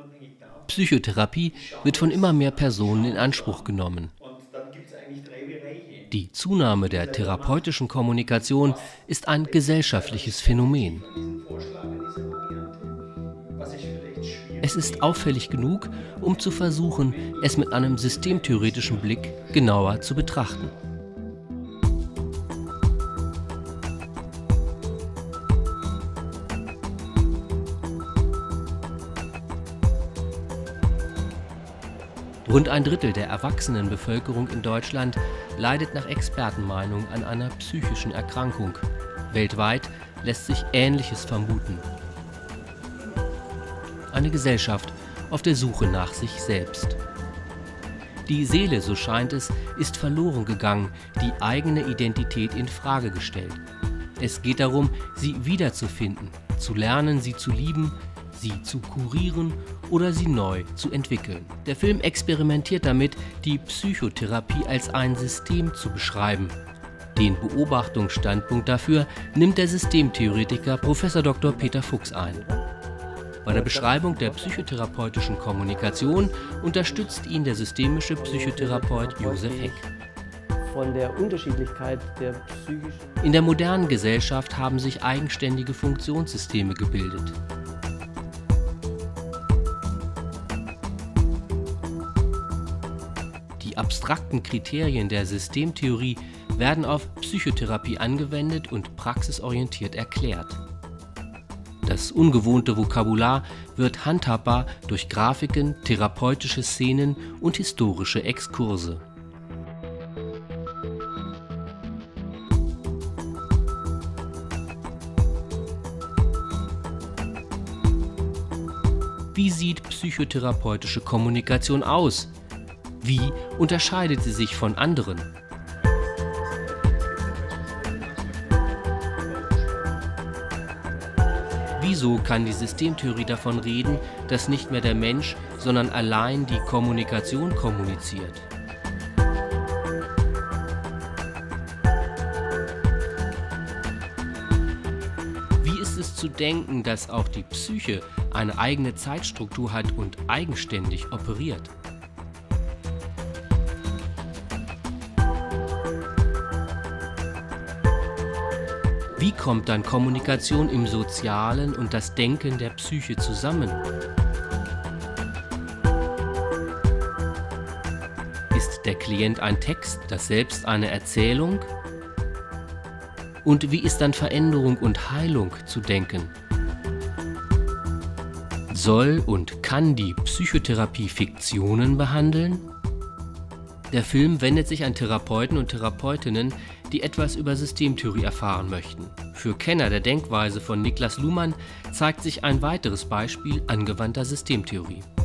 Psychotherapie wird von immer mehr Personen in Anspruch genommen. Die Zunahme der therapeutischen Kommunikation ist ein gesellschaftliches Phänomen. Es ist auffällig genug, um zu versuchen, es mit einem systemtheoretischen Blick genauer zu betrachten. Rund ein Drittel der erwachsenen Bevölkerung in Deutschland leidet nach Expertenmeinung an einer psychischen Erkrankung. Weltweit lässt sich Ähnliches vermuten. Eine Gesellschaft auf der Suche nach sich selbst. Die Seele, so scheint es, ist verloren gegangen, die eigene Identität in Frage gestellt. Es geht darum, sie wiederzufinden, zu lernen, sie zu lieben, sie zu kurieren oder sie neu zu entwickeln. Der Film experimentiert damit, die Psychotherapie als ein System zu beschreiben. Den Beobachtungsstandpunkt dafür nimmt der Systemtheoretiker Prof. Dr. Peter Fuchs ein. Bei der Beschreibung der psychotherapeutischen Kommunikation unterstützt ihn der systemische Psychotherapeut Josef Heck. Von der Unterschiedlichkeit der psychischen... In der modernen Gesellschaft haben sich eigenständige Funktionssysteme gebildet. Die abstrakten Kriterien der Systemtheorie werden auf Psychotherapie angewendet und praxisorientiert erklärt. Das ungewohnte Vokabular wird handhabbar durch Grafiken, therapeutische Szenen und historische Exkurse. Wie sieht psychotherapeutische Kommunikation aus? Wie unterscheidet sie sich von anderen? Wieso kann die Systemtheorie davon reden, dass nicht mehr der Mensch, sondern allein die Kommunikation kommuniziert? Wie ist es zu denken, dass auch die Psyche eine eigene Zeitstruktur hat und eigenständig operiert? Wie kommt dann Kommunikation im Sozialen und das Denken der Psyche zusammen? Ist der Klient ein Text, das Selbst eine Erzählung? Und wie ist dann Veränderung und Heilung zu denken? Soll und kann die Psychotherapie Fiktionen behandeln? Der Film wendet sich an Therapeuten und Therapeutinnen, die etwas über Systemtheorie erfahren möchten. Für Kenner der Denkweise von Niklas Luhmann zeigt sich ein weiteres Beispiel angewandter Systemtheorie.